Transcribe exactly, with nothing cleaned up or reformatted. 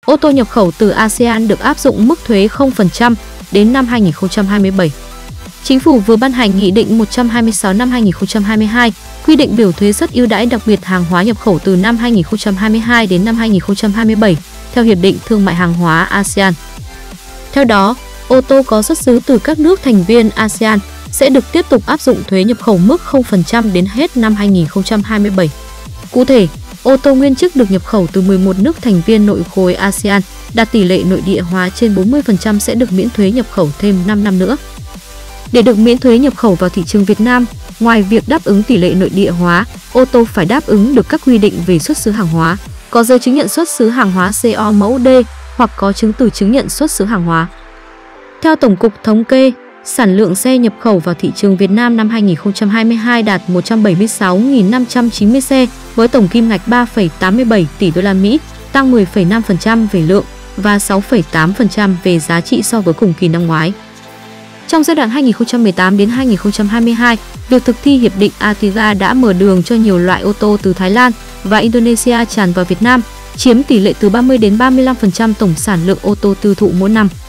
ô tô nhập khẩu từ a sê an được áp dụng mức thuế không phần trăm đến năm hai nghìn không trăm hai mươi bảy. Chính phủ vừa ban hành Nghị định một trăm hai mươi sáu năm hai nghìn không trăm hai mươi hai, quy định biểu thuế suất ưu đãi đặc biệt hàng hóa nhập khẩu từ năm hai nghìn không trăm hai mươi hai đến năm hai nghìn không trăm hai mươi bảy theo Hiệp định Thương mại Hàng hóa a sê an. Theo đó, ô tô có xuất xứ từ các nước thành viên a sê an sẽ được tiếp tục áp dụng thuế nhập khẩu mức không phần trăm đến hết năm hai nghìn không trăm hai mươi bảy. Cụ thể, ô tô nguyên chiếc được nhập khẩu từ mười một nước thành viên nội khối a sê an đạt tỷ lệ nội địa hóa trên bốn mươi phần trăm sẽ được miễn thuế nhập khẩu thêm năm năm nữa. Để được miễn thuế nhập khẩu vào thị trường Việt Nam, ngoài việc đáp ứng tỷ lệ nội địa hóa, ô tô phải đáp ứng được các quy định về xuất xứ hàng hóa, có giấy chứng nhận xuất xứ hàng hóa xê o mẫu D hoặc có chứng từ chứng nhận xuất xứ hàng hóa. Theo Tổng cục Thống kê, sản lượng xe nhập khẩu vào thị trường Việt Nam năm hai nghìn không trăm hai mươi hai đạt một trăm bảy mươi sáu nghìn năm trăm chín mươi xe với tổng kim ngạch ba phẩy tám mươi bảy tỷ đô la Mỹ, tăng mười phẩy năm phần trăm về lượng và sáu phẩy tám phần trăm về giá trị so với cùng kỳ năm ngoái. Trong giai đoạn hai nghìn không trăm mười tám đến hai nghìn không trăm hai mươi hai, việc thực thi hiệp định a tê i giê a đã mở đường cho nhiều loại ô tô từ Thái Lan và Indonesia tràn vào Việt Nam, chiếm tỷ lệ từ ba mươi đến ba mươi lăm phần trăm tổng sản lượng ô tô tiêu thụ mỗi năm.